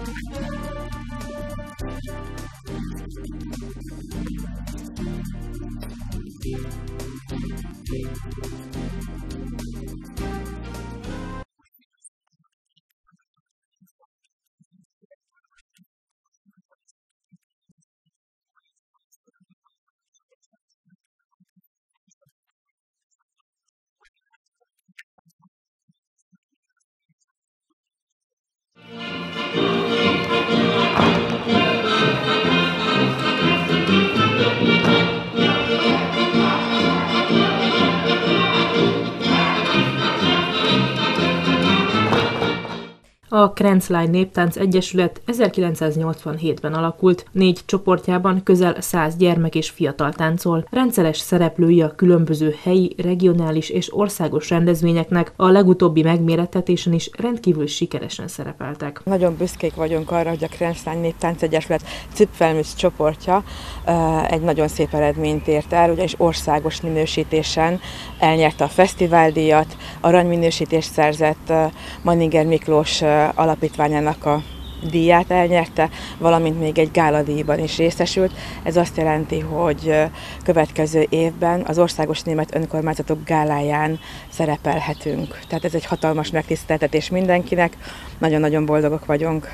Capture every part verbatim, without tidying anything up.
A Krenclány Néptánc Egyesület ezerkilencszáznyolcvanhétben alakult, négy csoportjában közel száz gyermek és fiatal táncol, rendszeres szereplői a különböző helyi, regionális és országos rendezvényeknek, a legutóbbi megmérettetésen is rendkívül sikeresen szerepeltek. Nagyon büszkék vagyunk arra, hogy a Krenclány Néptánc Egyesület Zipfelmütz csoportja egy nagyon szép eredményt ért el, ugyanis országos minősítésen elnyerte a fesztiváldíjat, aranyminősítést szerzett, Manninger Miklós alapítványának a díját elnyerte, valamint még egy gáladíjban is részesült. Ez azt jelenti, hogy következő évben az Országos Német Önkormányzatok gáláján szerepelhetünk. Tehát ez egy hatalmas megtiszteltetés mindenkinek, nagyon-nagyon boldogok vagyunk.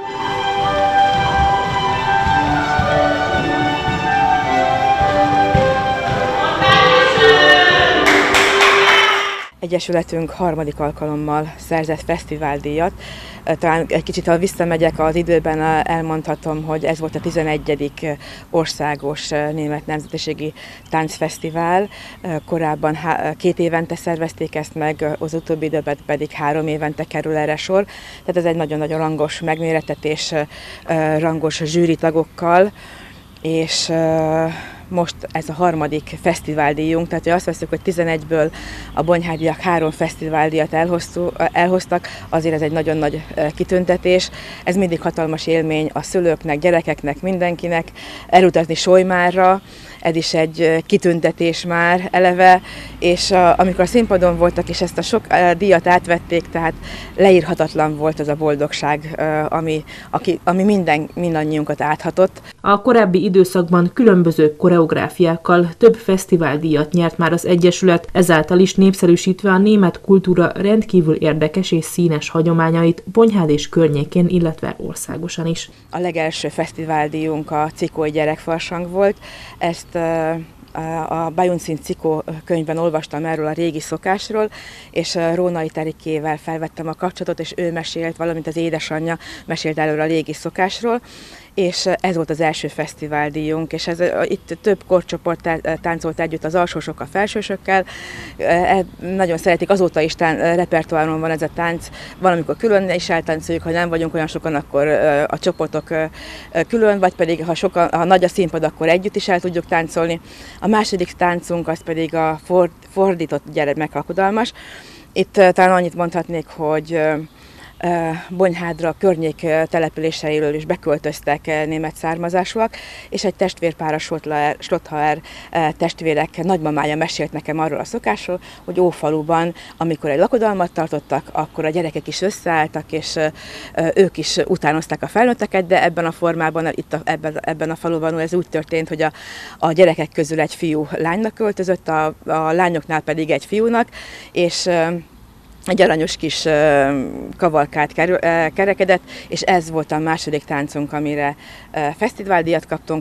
Egyesületünk harmadik alkalommal szerzett fesztiváldíjat. Talán egy kicsit, ha visszamegyek az időben, elmondhatom, hogy ez volt a tizenegyedik országos német nemzetiségi táncfesztivál. Korábban két évente szervezték ezt meg, az utóbbi időben pedig három évente kerül erre sor. Tehát ez egy nagyon-nagyon rangos megmérettetés, rangos zsűritagokkal, és most ez a harmadik fesztiváldíjunk, tehát hogy azt veszük, hogy tizenegyből a Bonyhádiak három fesztiváldíjat elhoztak, azért ez egy nagyon nagy kitüntetés. Ez mindig hatalmas élmény a szülőknek, gyerekeknek, mindenkinek. Elutazni Solymárra, ez is egy kitüntetés már eleve, és a, amikor a színpadon voltak, és ezt a sok díjat átvették, tehát leírhatatlan volt az a boldogság, ami, aki, ami minden, mindannyiunkat áthatott. A korábbi időszakban különböző koreográfiákkal több fesztiváldíjat nyert már az Egyesület, ezáltal is népszerűsítve a német kultúra rendkívül érdekes és színes hagyományait Bonyhád és környékén, illetve országosan is. A legelső fesztiváldíjunk a Cikói Gyerekfarsang volt. Ezt a Bajunszín Cikó könyvben olvastam erről a régi szokásról, és Rónai Terikével felvettem a kapcsolatot, és ő mesélt, valamint az édesanyja mesélt előre a régi szokásról, és ez volt az első fesztiváldíjunk, és ez, itt több korcsoport táncolt együtt az alsósok a felsősökkel. Nagyon szeretik, azóta is tán, repertoáron van ez a tánc, valamikor külön is eltáncoljuk, ha nem vagyunk olyan sokan, akkor a csoportok külön, vagy pedig ha, sokan, ha nagy a színpad, akkor együtt is el tudjuk táncolni. A második táncunk az pedig a fordított gyermekalkodalmas. Itt talán annyit mondhatnék, hogy Bonyhádra környék településeiről is beköltöztek német származásúak, és egy testvérpár, a Schlottauer testvérek nagymamája mesélt nekem arról a szokásról, hogy Ófaluban, amikor egy lakodalmat tartottak, akkor a gyerekek is összeálltak, és ők is utánozták a felnőtteket, de ebben a formában, itt a, ebben, ebben a faluban ez úgy történt, hogy a, a gyerekek közül egy fiú lánynak költözött, a, a lányoknál pedig egy fiúnak, és egy aranyos kis kavalkát kerekedett, és ez volt a második táncunk, amire fesztiváldíjat kaptunk.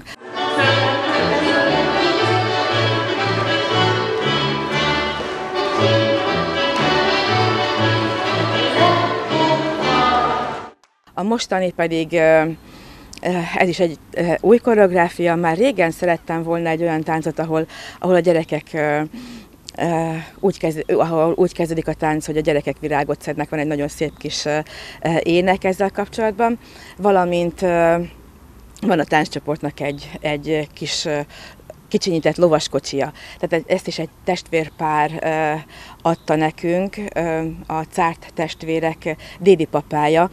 A mostani pedig ez is egy új koreográfia. Már régen szerettem volna egy olyan táncot, ahol, ahol a gyerekek Úgy, kezd, ahol úgy kezdődik a tánc, hogy a gyerekek virágot szednek, van egy nagyon szép kis ének ezzel kapcsolatban, valamint van a tánccsoportnak egy, egy kis kicsinyített lovaskocsia. Tehát ezt is egy testvérpár adta nekünk, a Cárt testvérek dédipapája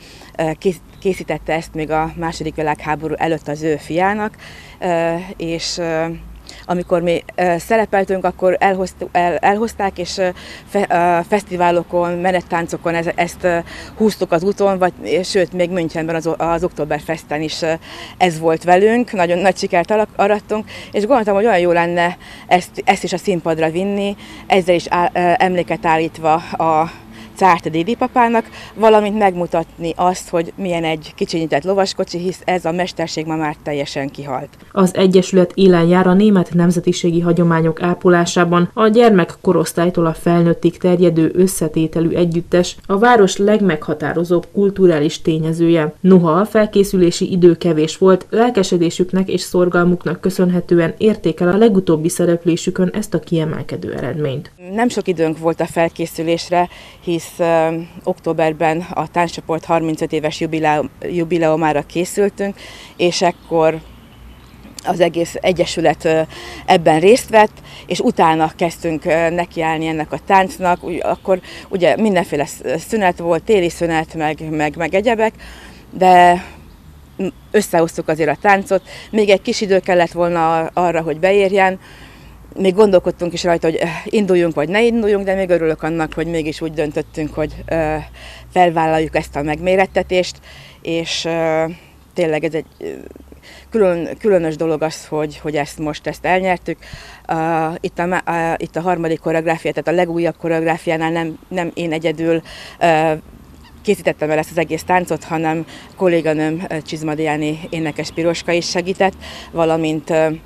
készítette ezt még a második világháború előtt az ő fiának, és amikor mi szerepeltünk, akkor elhoztuk, el, elhozták, és fe, fesztiválokon, menettáncokon ezt, ezt húztuk az úton, vagy, sőt, még Münchenben az, az Oktoberfesten is ez volt velünk, nagyon nagy sikert arattunk, és gondoltam, hogy olyan jó lenne ezt, ezt is a színpadra vinni, ezzel is á, emléket állítva a Czárte Didi papának, valamint megmutatni azt, hogy milyen egy kicsinyített lovaskocsi, hisz ez a mesterség ma már teljesen kihalt. Az egyesület élen jár a német nemzetiségi hagyományok ápolásában, a gyermekkorosztálytól a felnőttig terjedő összetételű együttes a város legmeghatározóbb kulturális tényezője. Noha a felkészülési idő kevés volt, lelkesedésüknek és szorgalmuknak köszönhetően érték el a legutóbbi szereplésükön ezt a kiemelkedő eredményt. Nem sok időnk volt a felkészülésre, hisz uh, októberben a tánccsoport harmincöt éves jubileum, jubileumára készültünk, és ekkor az egész egyesület uh, ebben részt vett, és utána kezdtünk uh, nekiállni ennek a táncnak. Akkor ugye mindenféle szünet volt, téli szünet, meg, meg, meg egyebek, de összehoztuk azért a táncot. Még egy kis idő kellett volna arra, hogy beérjen. Még gondolkodtunk is rajta, hogy induljunk vagy ne induljunk, de még örülök annak, hogy mégis úgy döntöttünk, hogy felvállaljuk ezt a megmérettetést, és tényleg ez egy külön, különös dolog az, hogy, hogy ezt most ezt elnyertük. Itt a, itt a harmadik koreográfia, tehát a legújabb koreográfiánál nem, nem én egyedül készítettem el ezt az egész táncot, hanem kolléganőm Csizmadiáni énekes Piroska is segített, valamint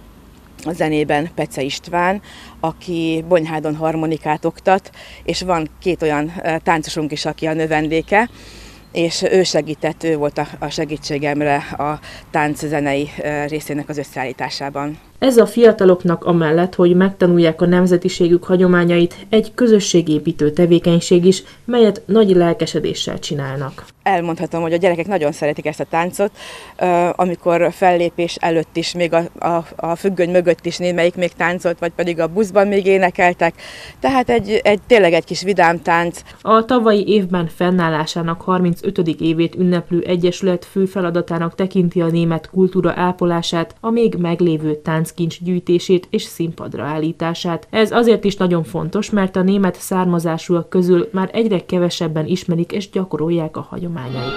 a zenében Pece István, aki Bonyhádon harmonikát oktat, és van két olyan táncosunk is, aki a növendéke, és ő segített, ő volt a segítségemre a tánczenei részének az összeállításában. Ez a fiataloknak amellett, hogy megtanulják a nemzetiségük hagyományait, egy közösségépítő tevékenység is, melyet nagy lelkesedéssel csinálnak. Elmondhatom, hogy a gyerekek nagyon szeretik ezt a táncot, amikor fellépés előtt is, még a, a, a függöny mögött is némelyik még táncolt, vagy pedig a buszban még énekeltek. Tehát egy, egy, tényleg egy kis vidám tánc. A tavalyi évben fennállásának harmincötödik évét ünneplő egyesület fő feladatának tekinti a német kultúra ápolását, a még meglévő tánckincs gyűjtését és színpadra állítását. Ez azért is nagyon fontos, mert a német származásúak közül már egyre kevesebben ismerik és gyakorolják a hagyományokat.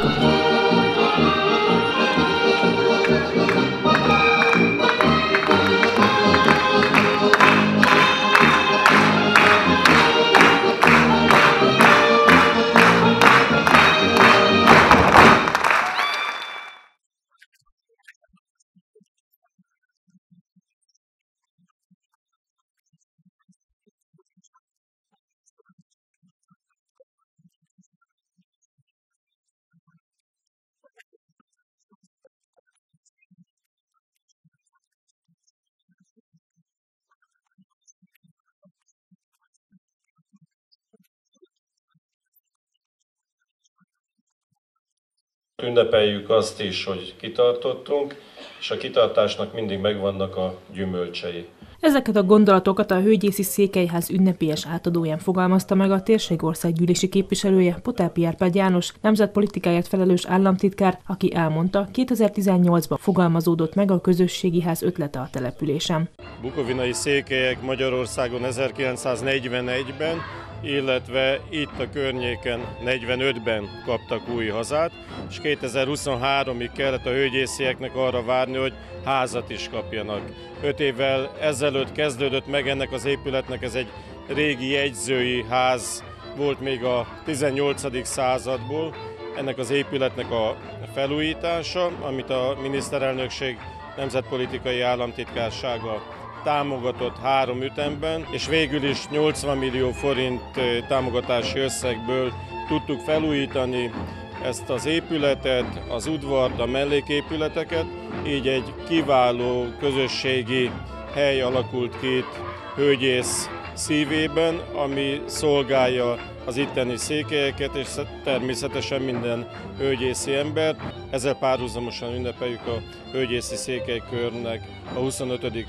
Ünnepeljük azt is, hogy kitartottunk, és a kitartásnak mindig megvannak a gyümölcsei. Ezeket a gondolatokat a Hőgyészi Székelyház ünnepélyes átadóján fogalmazta meg a térség országgyűlési képviselője, Potápi Árpád János, nemzetpolitikáért felelős államtitkár, aki elmondta, kétezer-tizennyolcban fogalmazódott meg a közösségi ház ötlete a településen. Bukovinai székelyek Magyarországon ezerkilencszáznegyvenegyben, illetve itt a környéken negyvenötben kaptak új hazát, és kétezer-huszonháromig kellett a hőgyészieknek arra várni, hogy házat is kapjanak. Öt évvel ezelőtt kezdődött meg ennek az épületnek, ez egy régi jegyzői ház volt még a tizennyolcadik századból, ennek az épületnek a felújítása, amit a miniszterelnökség nemzetpolitikai államtitkársága támogatott három ütemben, és végül is nyolcvan millió forint támogatási összegből tudtuk felújítani ezt az épületet, az udvart, a melléképületeket, így egy kiváló közösségi hely alakult ki itt Hőgyész szívében, ami szolgálja az itteni székelyeket és természetesen minden hőgyészi embert. Ezzel párhuzamosan ünnepeljük a Hőgyészi Székelykörnek a huszonötödik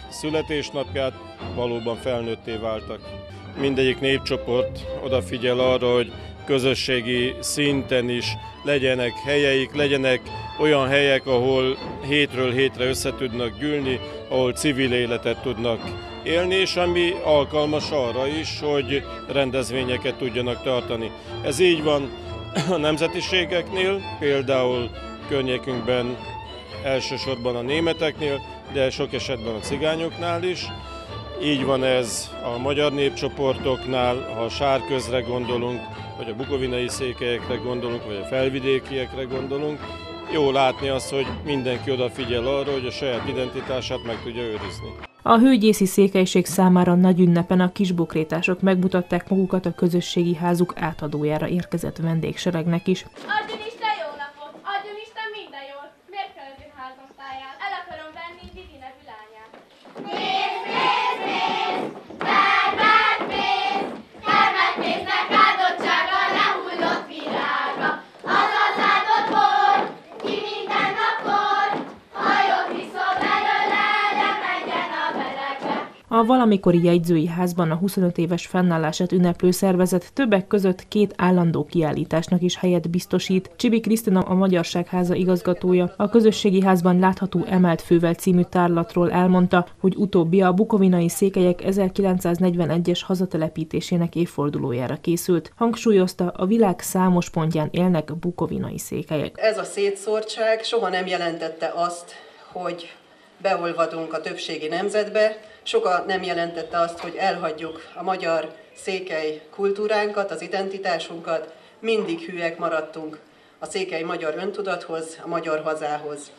születésnapját, valóban felnőtté váltak. Mindegyik népcsoport odafigyel arra, hogy közösségi szinten is legyenek helyeik, legyenek olyan helyek, ahol hétről hétre össze tudnak gyűlni, ahol civil életet tudnak élni, és ami alkalmas arra is, hogy rendezvényeket tudjanak tartani. Ez így van a nemzetiségeknél, például környékünkben elsősorban a németeknél, de sok esetben a cigányoknál is. Így van ez a magyar népcsoportoknál, ha a sárközre gondolunk, vagy a bukovinai székelyekre gondolunk, vagy a felvidékiekre gondolunk. Jó látni azt, hogy mindenki odafigyel arra, hogy a saját identitását meg tudja őrizni. A hőgyészi székelység számára nagy ünnepen a kisbokrétások megmutatták magukat a közösségi házuk átadójára érkezett vendégseregnek is. Adjon Isten jó napot! Adjon Isten minden jót! Miért kell az ő házam táját? El akarom venni Didi nevű lányát. Mész, mész, mész! Termelt mész! Termelt mésznek áldottsága lehullott virága. Az az áldott volt, ki minden napon hajót viszol belőle, lemenjen a melegbe. A valamikori jegyzői házban a huszonöt éves fennállását ünneplő szervezet többek között két állandó kiállításnak is helyet biztosít. Csibi Krisztina, a Magyarság Háza igazgatója, a közösségi házban látható Emelt Fővel című tárlatról elmondta, hogy utóbbi a bukovinai székelyek ezerkilencszáznegyvenegyes hazatelepítésének évfordulójára készült. Hangsúlyozta, a világ számos pontján élnek bukovinai székelyek. Ez a szétszórtság soha nem jelentette azt, hogy beolvadunk a többségi nemzetbe, soha nem jelentette azt, hogy elhagyjuk a magyar székely kultúránkat, az identitásunkat, mindig hűek maradtunk a székely magyar öntudathoz, a magyar hazához.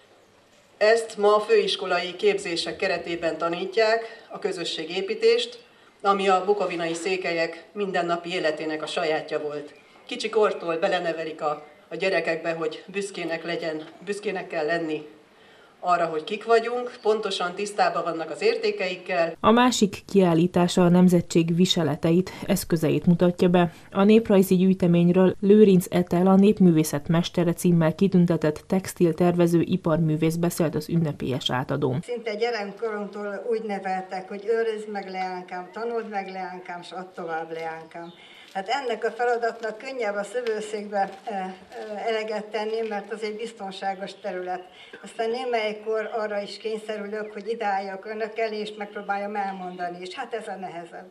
Ezt ma a főiskolai képzések keretében tanítják, a közösségépítést, ami a bukovinai székelyek mindennapi életének a sajátja volt. Kicsi kortól belenevelik a, a gyerekekbe, hogy büszkének legyen, büszkének kell lenni arra, hogy kik vagyunk, pontosan tisztában vannak az értékeikkel. A másik kiállítása a nemzetség viseleteit, eszközeit mutatja be. A néprajzi gyűjteményről Lőrinc Etel, a népművészet mestere címmel kitüntetett textiltervező iparművész beszélt az ünnepélyes átadón. Szinte gyerekkorunktól úgy neveltek, hogy őrizd meg leánkám, tanuld meg leánkám, s add tovább leánkám. Hát ennek a feladatnak könnyebb a szövőszékbe eleget tenni, mert az egy biztonságos terület. Aztán némelyikkor arra is kényszerülök, hogy ideálljak önök elé, és megpróbáljam elmondani, és hát ez a nehezebb.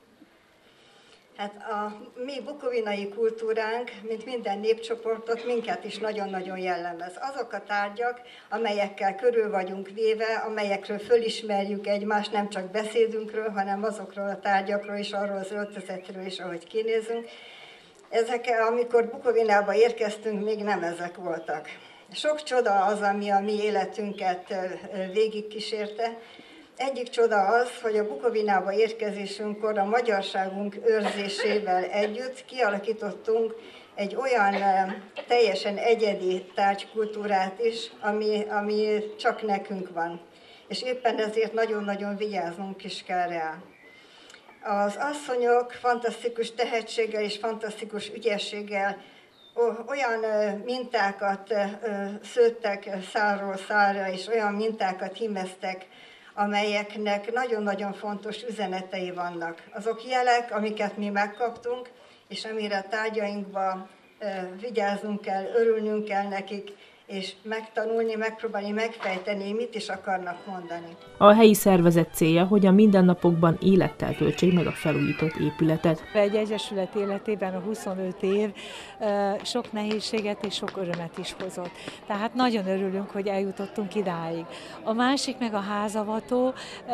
Hát a mi bukovinai kultúránk, mint minden népcsoportot, minket is nagyon-nagyon jellemez. Azok a tárgyak, amelyekkel körül vagyunk véve, amelyekről fölismerjük egymást, nem csak beszédünkről, hanem azokról a tárgyakról és arról az öltözetről is, ahogy kinézünk. Ezek, amikor Bukovinába érkeztünk, még nem ezek voltak. Sok csoda az, ami a mi életünket végigkísérte. Egyik csoda az, hogy a Bukovinába érkezésünkkor a magyarságunk őrzésével együtt kialakítottunk egy olyan teljesen egyedi tárgykultúrát is, ami, ami csak nekünk van. És éppen ezért nagyon-nagyon vigyáznunk is kell rá. Az asszonyok fantasztikus tehetséggel és fantasztikus ügyességgel olyan mintákat szőttek szálról szálra, és olyan mintákat hímeztek, amelyeknek nagyon-nagyon fontos üzenetei vannak. Azok jelek, amiket mi megkaptunk, és amire a tárgyainkba vigyáznunk kell, örülnünk kell nekik, és megtanulni, megpróbálni megfejteni, mit is akarnak mondani. A helyi szervezet célja, hogy a mindennapokban élettel töltsék meg a felújított épületet. Egy egyesület életében a huszonöt év sok nehézséget és sok örömet is hozott. Tehát nagyon örülünk, hogy eljutottunk idáig. A másik meg a házavató,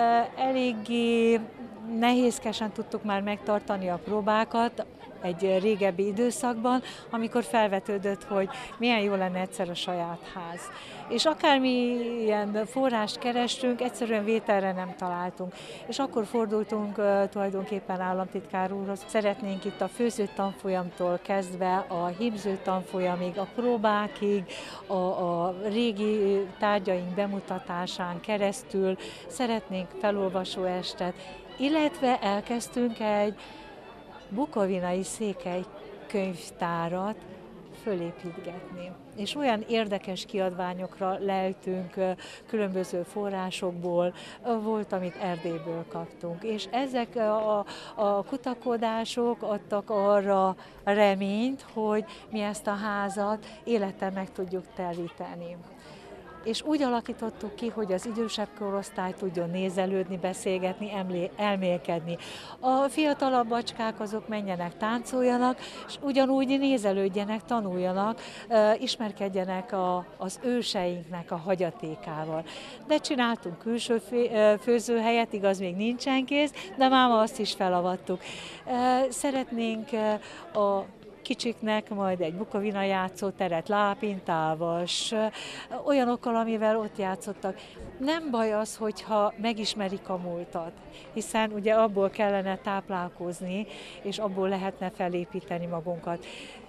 eléggé nehézkesen tudtuk már megtartani a próbákat, egy régebbi időszakban, amikor felvetődött, hogy milyen jó lenne egyszer a saját ház. És akármilyen forrást kerestünk, egyszerűen vételre nem találtunk. És akkor fordultunk uh, tulajdonképpen államtitkár úrhoz. Szeretnénk itt a főző tanfolyamtól kezdve a hímző tanfolyamig, a próbákig, a, a régi tárgyaink bemutatásán keresztül szeretnénk felolvasó estet, illetve elkezdtünk egy bukovinai székely könyvtárat fölépítgetni. És olyan érdekes kiadványokra leltünk különböző forrásokból, volt, amit Erdélyből kaptunk. És ezek a, a kutakodások adtak arra reményt, hogy mi ezt a házat élettel meg tudjuk telíteni. És úgy alakítottuk ki, hogy az idősebb korosztály tudjon nézelődni, beszélgetni, emlé, elmélkedni. A fiatalabb bacskák azok menjenek, táncoljanak, és ugyanúgy nézelődjenek, tanuljanak, ismerkedjenek a, az őseinknek a hagyatékával. De csináltunk külső főzőhelyet, igaz, még nincsen kész, de máma azt is felavattuk. Szeretnénk a kicsiknek majd egy Bukovina játszóteret, lápintávas, olyanokkal, amivel ott játszottak. Nem baj az, hogyha megismerik a múltat, hiszen ugye abból kellene táplálkozni, és abból lehetne felépíteni magunkat.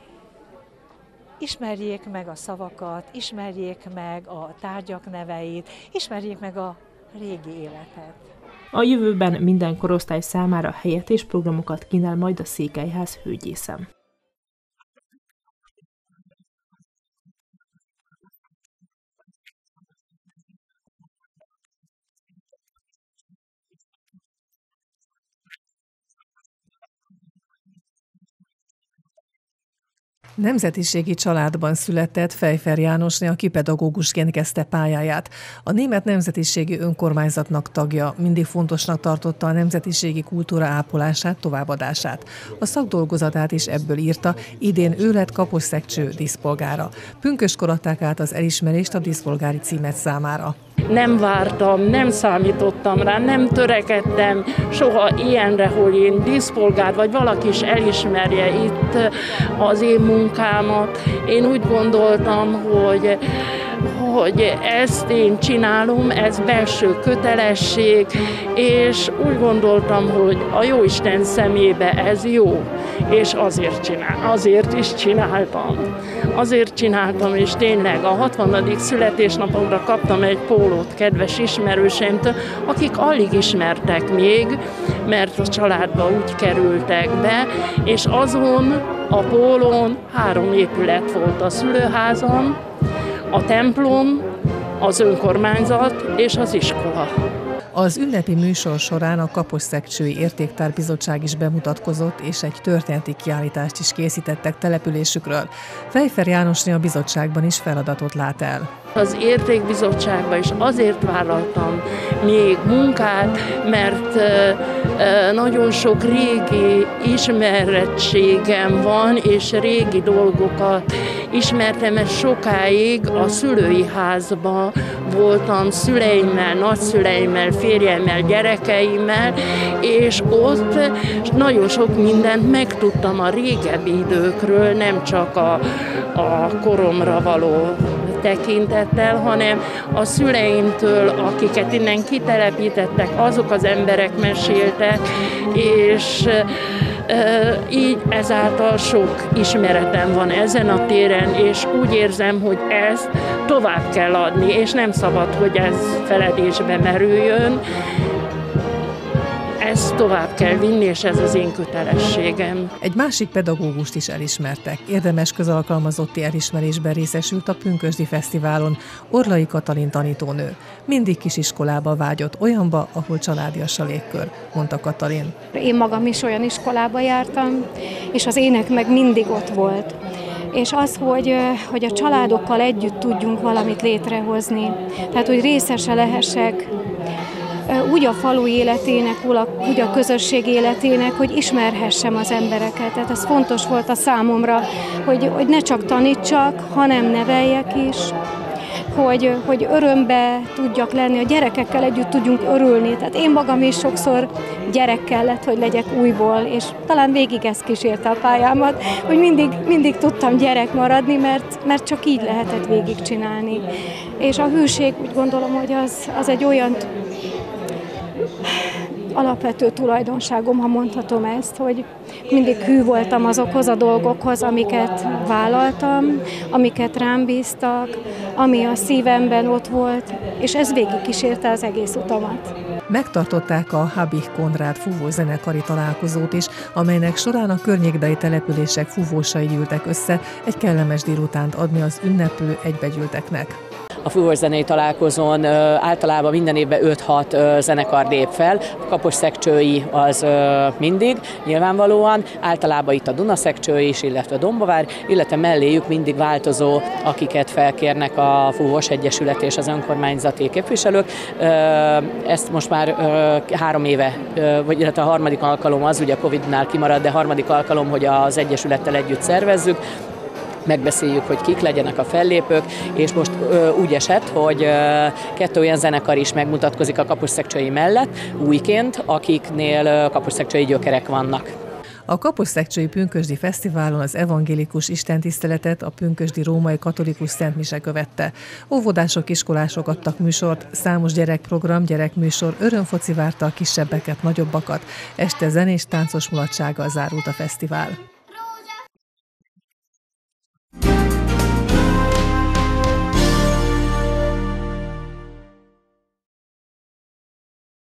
Ismerjék meg a szavakat, ismerjék meg a tárgyak neveit, ismerjék meg a régi életet. A jövőben minden korosztály számára helyet és programokat kínál majd a Székelyház hőgyészem. Nemzetiségi családban született Pfeiffer Jánosné, aki pedagógusként kezdte pályáját. A német nemzetiségi önkormányzatnak tagja, mindig fontosnak tartotta a nemzetiségi kultúra ápolását, továbbadását. A szakdolgozatát is ebből írta, idén ő lett Kaposszegcső díszpolgára. Pünköskor adták át az elismerést a díszpolgári címet számára. Nem vártam, nem számítottam rá, nem törekedtem soha ilyenre, hogy én díszpolgár vagy valaki is elismerje itt az én munkámat. Én úgy gondoltam, hogy, hogy ezt én csinálom, ez belső kötelesség, és úgy gondoltam, hogy a Jóisten szemébe ez jó, és azért, csinál, azért is csináltam. Azért csináltam, és tényleg a hatvanadik születésnapomra kaptam egy pólót kedves ismerőseimtől, akik alig ismertek még, mert a családba úgy kerültek be, és azon a pólón három épület volt: a szülőházam, a templom, az önkormányzat és az iskola. Az ünnepi műsor során a Kaposszegcsői Értéktárbizottság is bemutatkozott, és egy történeti kiállítást is készítettek településükről. Pfeiffer Jánosné a bizottságban is feladatot lát el. Az Értékbizottságban is azért vállaltam még munkát, mert nagyon sok régi ismerettségem van, és régi dolgokat ismertem, mert sokáig a szülői házban voltam szüleimmel, nagyszüleimmel, férjemmel, gyerekeimmel, és ott nagyon sok mindent megtudtam a régebbi időkről, nem csak a, a koromra való tekintettel, hanem a szüleimtől, akiket innen kitelepítettek, azok az emberek meséltek, és e, így ezáltal sok ismeretem van ezen a téren, és úgy érzem, hogy ezt tovább kell adni, és nem szabad, hogy ez feledésbe merüljön. Ezt tovább kell vinni, és ez az én kötelességem. Egy másik pedagógust is elismertek. Érdemes közalkalmazotti elismerésben részesült a Pünkösdi Fesztiválon Orlai Katalin tanítónő. Mindig kisiskolába vágyott, olyanba, ahol családias a légkör, mondta Katalin. Én magam is olyan iskolába jártam, és az ének meg mindig ott volt. És az, hogy, hogy a családokkal együtt tudjunk valamit létrehozni, tehát hogy részese lehessek úgy a falu életének, úgy a közösség életének, hogy ismerhessem az embereket. Tehát ez fontos volt a számomra, hogy, hogy ne csak tanítsak, hanem neveljek is, hogy, hogy örömbe tudjak lenni, a gyerekekkel együtt tudjunk örülni. Tehát én magam is sokszor gyerek kellett, hogy legyek újból, és talán végig ez kísérte a pályámat, hogy mindig, mindig tudtam gyerek maradni, mert, mert csak így lehetett végigcsinálni. És a hűség, úgy gondolom, hogy az, az egy olyan alapvető tulajdonságom, ha mondhatom ezt, hogy mindig hű voltam azokhoz a dolgokhoz, amiket vállaltam, amiket rám bíztak, ami a szívemben ott volt, és ez végigkísérte az egész utamat. Megtartották a Habich Konrád fúvózenekari találkozót is, amelynek során a környékbeli települések fúvósai gyűltek össze egy kellemes délutánt adni az ünneplő egybegyűlteknek. A fúvószenei találkozón általában minden évben öt-hat zenekar lép fel, a Kaposszegcsői az mindig, nyilvánvalóan, általában itt a Dunaszegcső is, illetve a Dombovár, illetve melléjük mindig változó, akiket felkérnek a Fúvós Egyesület és az önkormányzati képviselők. Ezt most már három éve, vagy illetve a harmadik alkalom az, ugye a Covidnál kimaradt, de harmadik alkalom, hogy az Egyesülettel együtt szervezzük. Megbeszéljük, hogy kik legyenek a fellépők, és most ö, úgy esett, hogy ö, kettő olyan zenekar is megmutatkozik a Kaposszegcsői mellett újként, akiknél kaposszegcsői gyökerek vannak. A Kaposszegcsői Pünkösdi Fesztiválon az evangélikus istentiszteletet a pünkösdi római katolikus szentmise követte. Óvodások, iskolások adtak műsort, számos gyerekprogram, gyerekműsor, örömfoci várta a kisebbeket, nagyobbakat. Este zenés táncos mulatsággal zárult a fesztivál.